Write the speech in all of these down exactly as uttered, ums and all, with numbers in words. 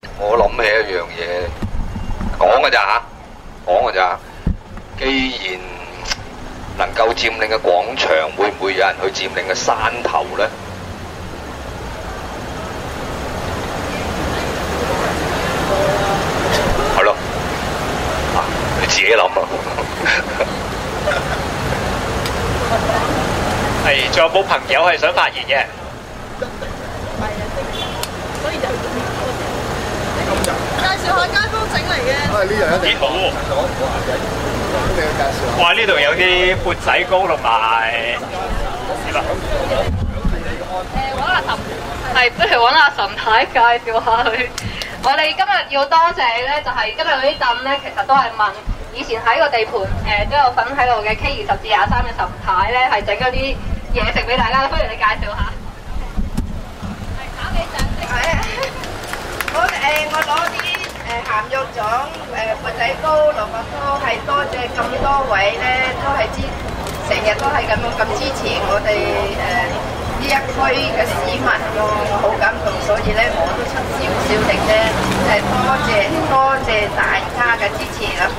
我諗起一樣嘢，講㗎咋嚇，講㗎咋。既然能夠佔領嘅廣場，會唔會有人去佔領嘅山頭呢？係咯，啊，你自己諗啊。 係，仲有冇朋友係想發言嘅？ 介紹下街坊整嚟嘅。 啊！呢樣一定幾好喎！ 你要介紹下。 哇！呢度有啲缽仔糕同埋點啊？ 誒揾阿岑，係不如揾阿岑太介紹下佢。我哋今日要多謝咧，就係、是、今日嗰啲凳咧，其實都係問以前喺個地盤誒、呃、都有份喺度嘅 K 二十至廿三嘅岑太咧，係整嗰啲嘢食俾大家。不如你介紹下。係搞幾陣式？ 係啊！我誒我攞啲誒鹹肉粽、誒缽仔糕、蘿蔔糕，係多謝咁多位咧，都係支成日都係咁樣咁支持我哋誒呢一區嘅市民咯，我好感動，所以咧我都出少少力啫，誒多謝多謝大家嘅支持啦。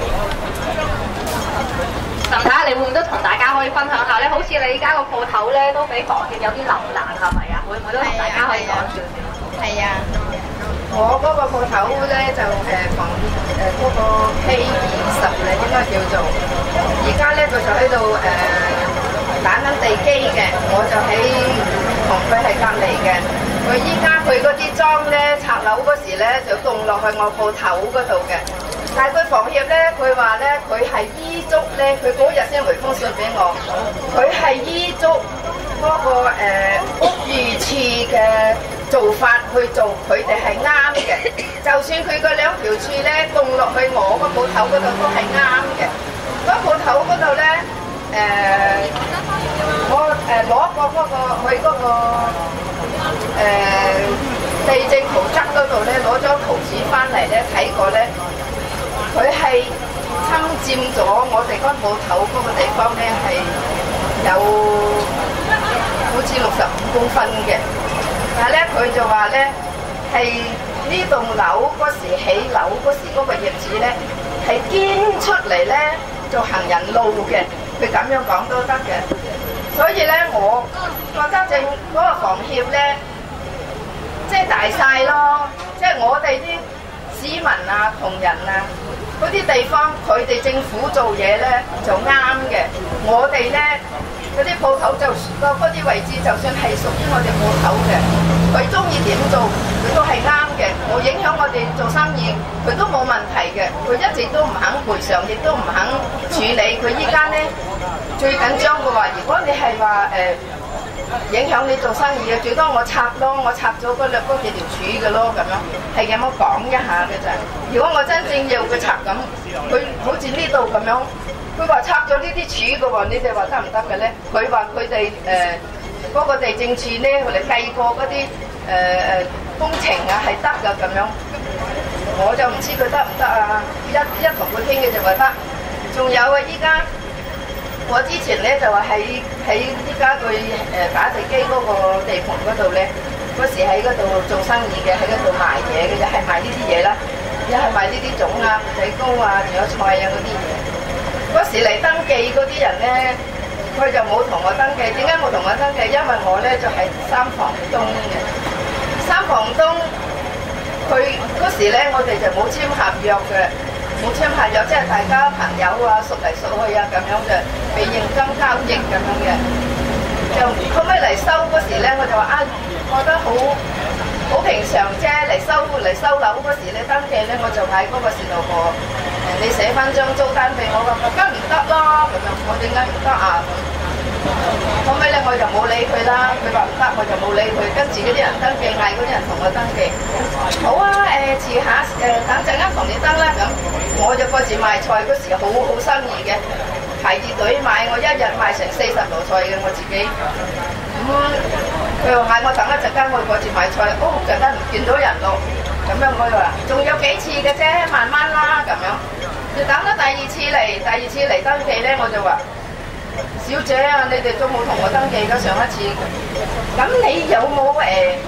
岑太，你會唔會都同大家可以分享下咧？好似你而家個鋪頭咧都俾房協有啲留難，係咪啊？會唔會都同大家可以講少少？ 係啊。我嗰個鋪頭咧就誒房誒嗰個 K 二十咧應該叫做，而家咧佢就喺度誒打緊地基嘅，我就喺同佢係隔離嘅。佢依家佢嗰啲裝咧拆樓嗰時咧就棟落去我鋪頭嗰度嘅，但係佢房協咧佢話咧佢係依足咧，佢嗰日先回封信俾我，佢係依足嗰個誒屋宇署嘅做法去做，佢哋係啱嘅。就算佢嗰兩條柱咧棟落去我個鋪頭嗰度都係啱嘅。嗰鋪頭嗰度咧誒，我誒攞過嗰個去嗰個誒地政圖則嗰度咧攞張圖紙翻嚟咧睇過咧，佢係侵佔咗我哋間鋪頭嗰個地方咧係有好似六十五公分嘅。但係咧，佢就話咧，係呢棟樓嗰時起樓嗰時嗰個業主咧，係捐出嚟咧做行人路嘅，佢咁樣講都得嘅。所以咧，我覺得政嗰個房協咧，即係大晒咯，即係我哋啲市民啊、同仁啊，嗰啲地方佢哋政府做嘢咧就啱嘅，我哋咧。嗰啲鋪頭就嗰嗰啲位置，就算係屬於我哋鋪頭嘅，佢中意點做，佢都係啱嘅。冇影響我哋做生意，佢都冇問題嘅。佢一直都唔肯賠償，亦都唔肯處理。佢依家咧最緊張嘅話，如果你係話誒影響你做生意嘅，最多我拆咯，我拆咗嗰兩嗰幾條柱嘅咯，咁樣係咁樣講一下嘅咋。如果我真正要佢拆咁，佢好似呢度咁樣。佢話拆咗呢啲柱嘅喎，你哋話得唔得嘅咧？佢話佢哋誒嗰個地政處咧，佢哋計過嗰啲誒誒工程啊係得㗎咁樣，我就唔知佢得唔得啊！一一同佢傾嘅就話得。仲有啊，依家我之前咧就話喺喺依家佢誒打地基嗰個地盤嗰度咧，嗰時喺嗰度做生意嘅，喺嗰度賣嘢嘅，又係賣呢啲嘢啦，又係賣呢啲粽啊、缽仔糕啊，仲有菜啊嗰啲嘢。嗰時嚟登記嗰啲人咧，佢就冇同我登記。點解冇同我登記？因為我咧就係、是、三房東嘅。三房東，佢嗰時咧我哋就冇簽合約嘅，冇簽合約，即係大家朋友啊，熟嚟熟去啊咁樣嘅，俾現金交易咁樣嘅。就後尾嚟收嗰時咧，我就話啊，覺得好好平常啫。嚟收嚟收樓嗰時咧登記咧，我就喺嗰個事務部。你寫翻張租單俾我，我梗唔得啦，咁樣我點解唔得啊？後尾咧我就冇理佢啦，佢話唔得我就冇理佢，跟住嗰啲人登記，嗌嗰啲人同我登記。好啊，誒、呃、遲下誒、呃、等陣間同你登啦咁，我就過時賣菜嗰時好好生意嘅，排住隊買，我一日賣成四十籮菜嘅我自己。咁佢又嗌我等一陣間，我過時賣菜，哦陣間唔見到人咯。咁樣我就話，仲有幾次嘅啫，慢慢啦咁樣。就等咗第二次嚟，第二次嚟登記咧，我就話：小姐啊，你哋都冇同我登記㗎上一次。咁你有冇誒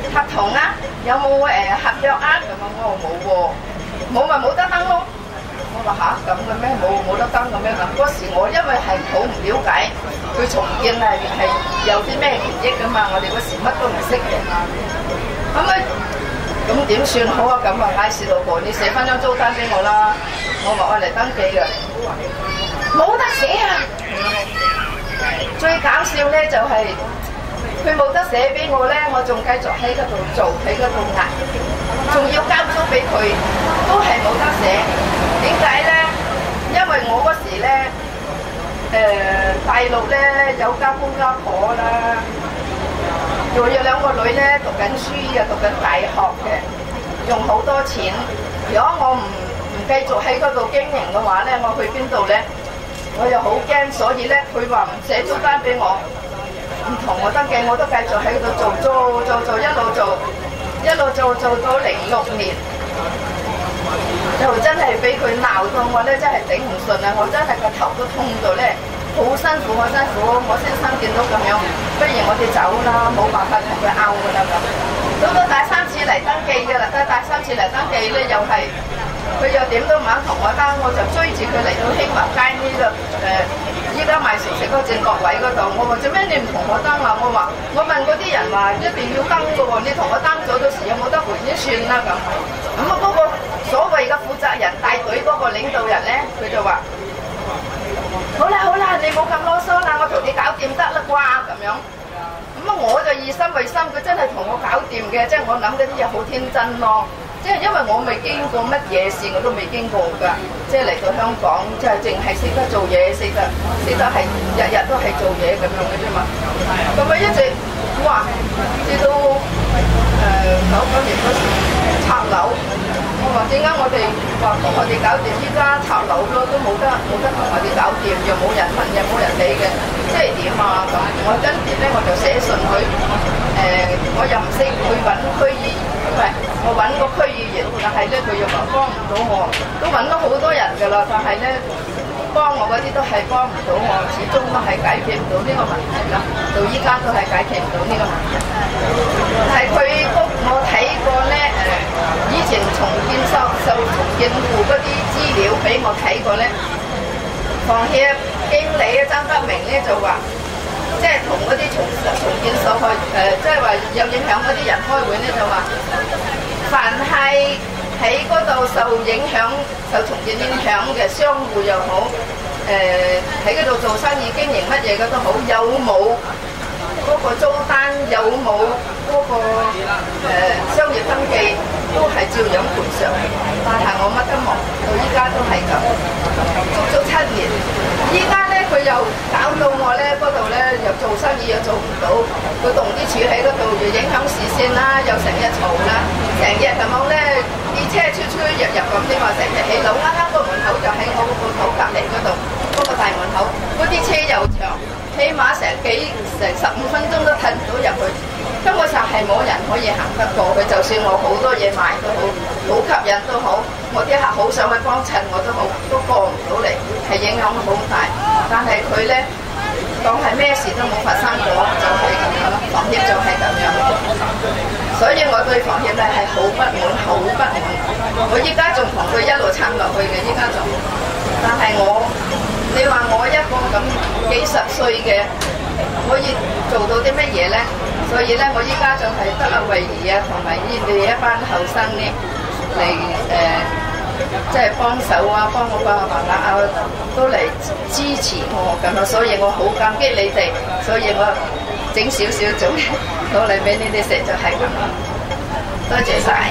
合同啊？有冇誒、呃、合約啊？咁啊，我話冇喎，冇咪冇得登咯。我話吓咁嘅咩？冇冇得登咁樣㗎？嗰時我因為係好唔了解佢重建係係有啲咩權益㗎嘛，我哋嗰時乜都唔識嘅。咁啊，咁點算好啊？咁啊，嗌事老婆，你寫翻張租單俾我啦。我話我嚟登記嘅，冇得寫啊！最搞笑咧就係佢冇得寫俾我咧，我仲繼續喺嗰度做，喺嗰度壓，仲要交租俾佢，都係冇得寫。點解咧？因為我嗰時咧，誒、呃、大陸咧有家公家婆啦，仲有兩個女咧讀緊書啊，讀緊大學嘅，用好多錢。如果我唔唔繼續喺嗰度經營嘅話咧，我去邊度咧？我又好驚，所以咧佢話唔寫租單俾我，唔同我登記，我都繼續喺度做做做做，一路做一路做做到零六年，就真係俾佢鬧到我咧，真係頂唔順啊！我真係個頭都痛到咧，好辛苦，好辛苦。我先生見到咁樣，不如我哋走啦，冇辦法同佢拗噶啦咁。到到第三次嚟登記嘅啦，第第三次嚟登記咧又係。佢又點都唔肯同我登，我就追住佢嚟到興華街呢度誒，依家賣熟食嗰個正角位嗰度。我話做咩你唔同我登啊？我話我問嗰啲人話一定要登嘅喎，你同我登咗到時有冇得回先算啦咁。咁啊嗰個所謂嘅負責人帶隊嗰個領導人咧，佢就話：好啦好啦，你冇咁囉嗦啦，我同你搞掂得啦啩咁樣。咁啊我就以心為心，佢真係同我搞掂嘅，即係我諗嗰啲嘢好天真咯。即係因為我未經過乜嘢事，我都未經過㗎。即係嚟到香港，即係淨係識得做嘢，識得識得係日日都係做嘢咁樣嘅啫嘛。咁啊一直哇，至到誒九九年嗰時拆樓，我話點解我哋話同我哋搞掂，依家拆樓咯都冇得冇得同我哋搞掂，又冇人問又冇人理嘅，即係點啊咁？我跟住咧我就寫信佢，誒、呃、我又唔識去揾區議員。唔係，我揾個區議員，但係咧佢又話幫唔到我，都揾咗好多人㗎啦，但係咧幫我嗰啲都係幫唔到我，始終都係解決唔到呢個問題啦，到依家都係解決唔到呢個問題。但係佢我睇過咧誒、呃，以前重建受受重建戶嗰啲資料俾我睇過咧，房協經理啊張德明咧就話。即係同嗰啲重重建受害誒，即係話有影響嗰啲人開會咧，就話凡係喺嗰度受影響、受重建影響嘅商戶又好，誒喺嗰度做生意經營乜嘢嘅都好，有冇嗰個租單，有冇嗰個誒商業登記，都係照樣賠償。但係我乜都冇，到依家都係咁，足足七年。依家咧佢又搞到我咧嗰度咧又做生意又做唔到，佢動啲柱喺嗰度又影響視線啦，又成日嘈啦，成日咁樣咧啲車出出入入咁，你話成日起樓啱啱個門口就喺我個鋪頭隔離嗰度，嗰個大門口，嗰啲車又長，起碼成幾成十五分鐘都褪唔到入去，根本上係冇人可以行得過去，就算我好多嘢賣都好，好吸引都好。我啲客好想去幫襯我都好，都過唔到嚟，係影響好大。但係佢咧當係咩事都冇發生過，就係咁樣咯。房協就係咁樣，所以我對房協咧係好不滿，好不滿。我依家仲同佢一路撐落去嘅，依家仲。但係我，你話我一個咁幾十歲嘅，可以做到啲乜嘢咧？所以咧，我依家就係得阿慧儀啊，同埋呢哋一班後生咧。嚟誒、呃，即係幫手啊，幫我幫我爸爸啊，都嚟支持我咁啊，所以我好感激你哋，所以我整少少做攞嚟俾你哋食就係咁啦，多謝晒。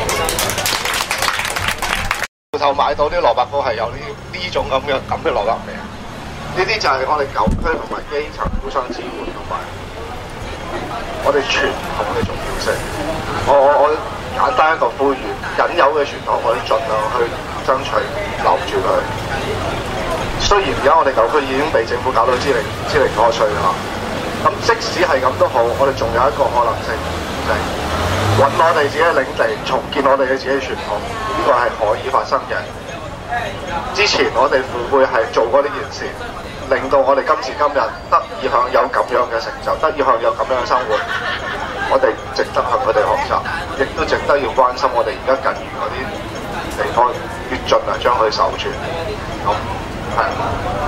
鋪頭買到啲蘿蔔糕係有呢呢種咁嘅咁嘅蘿蔔味，呢啲就係我哋舊區同埋基層互相支援同埋我哋傳統嘅重要性。我我我。簡單一個呼籲，僅有嘅傳統，我哋盡量去爭取留住佢。雖然而家我哋舊區已經被政府搞到支離支離破碎啦，咁即使係咁都好，我哋仲有一個可能性，就係揾我哋自己嘅領地，重建我哋嘅自己傳統，呢個係可以發生嘅。之前我哋父輩係做過呢件事，令到我哋今時今日得以享有咁樣嘅成就，得以享有咁樣嘅生活。 我哋值得向佢哋學習，亦都值得要關心我哋而家近餘嗰啲地方，要盡量將佢守住。咁係。